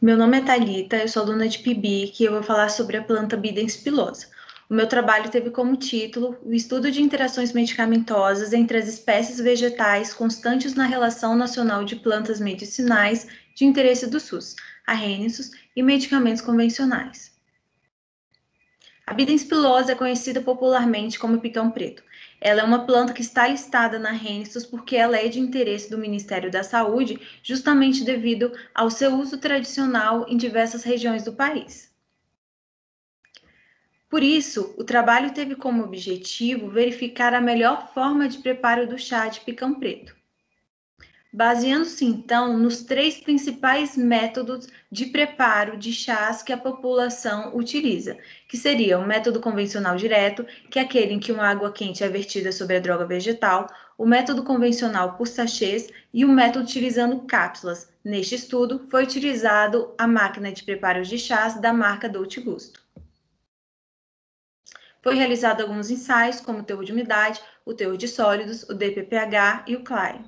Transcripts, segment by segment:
Meu nome é Thalita, eu sou aluna de PIBIC e eu vou falar sobre a planta Bidens pilosa. O meu trabalho teve como título o estudo de interações medicamentosas entre as espécies vegetais constantes na Relação Nacional de Plantas Medicinais de Interesse do SUS, a RENISUS, e medicamentos convencionais. A Bidens pilosa é conhecida popularmente como picão preto. Ela é uma planta que está listada na RENISUS porque ela é de interesse do Ministério da Saúde, justamente devido ao seu uso tradicional em diversas regiões do país. Por isso, o trabalho teve como objetivo verificar a melhor forma de preparo do chá de picão preto, baseando-se então nos 3 principais métodos de preparo de chás que a população utiliza, que seria o método convencional direto, que é aquele em que uma água quente é vertida sobre a droga vegetal, o método convencional por sachês e o método utilizando cápsulas. Neste estudo, foi utilizado a máquina de preparo de chás da marca Dolce Gusto. Foi realizado alguns ensaios, como o teor de umidade, o teor de sólidos, o DPPH e o CLAI.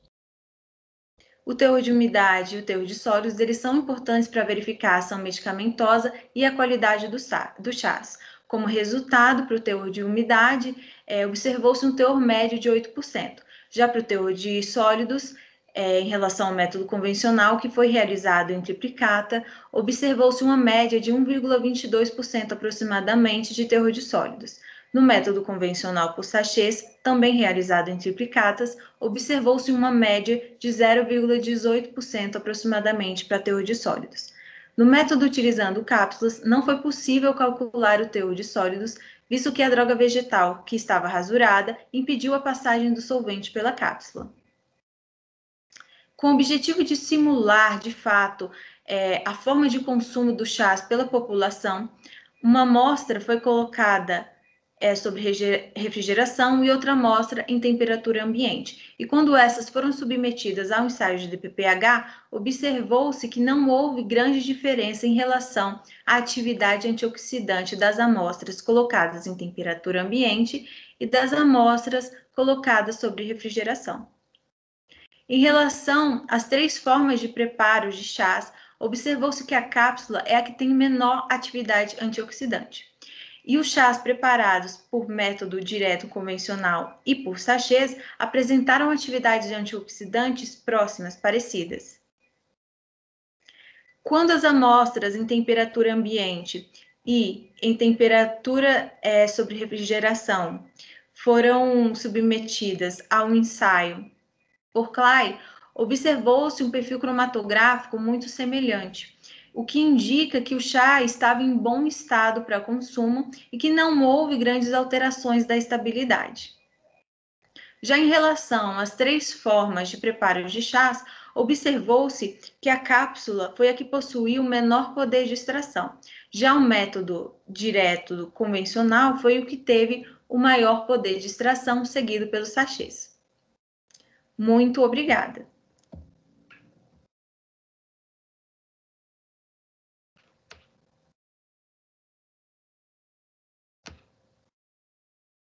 O teor de umidade e o teor de sólidos, eles são importantes para verificar a ação medicamentosa e a qualidade do chás. Como resultado, para o teor de umidade, observou-se um teor médio de 8%. Já para o teor de sólidos, em relação ao método convencional, que foi realizado em triplicata, observou-se uma média de 1,22% aproximadamente de teor de sólidos. No método convencional por sachês, também realizado em triplicatas, observou-se uma média de 0,18% aproximadamente para teor de sólidos. No método utilizando cápsulas, não foi possível calcular o teor de sólidos, visto que a droga vegetal, que estava rasurada, impediu a passagem do solvente pela cápsula. Com o objetivo de simular, de fato, a forma de consumo do chás pela população, uma amostra foi colocada sobre refrigeração e outra amostra em temperatura ambiente. E quando essas foram submetidas ao ensaio de DPPH, observou-se que não houve grande diferença em relação à atividade antioxidante das amostras colocadas em temperatura ambiente e das amostras colocadas sobre refrigeração. Em relação às 3 formas de preparo de chás, observou-se que a cápsula é a que tem menor atividade antioxidante. E os chás preparados por método direto convencional e por sachês apresentaram atividades antioxidantes próximas, parecidas. Quando as amostras em temperatura ambiente e em temperatura sobre refrigeração foram submetidas a um ensaio por Clay, observou-se um perfil cromatográfico muito semelhante, o que indica que o chá estava em bom estado para consumo e que não houve grandes alterações da estabilidade. Já em relação às 3 formas de preparo de chás, observou-se que a cápsula foi a que possuía o menor poder de extração. Já o método direto convencional foi o que teve o maior poder de extração, seguido pelos sachês. Muito obrigada!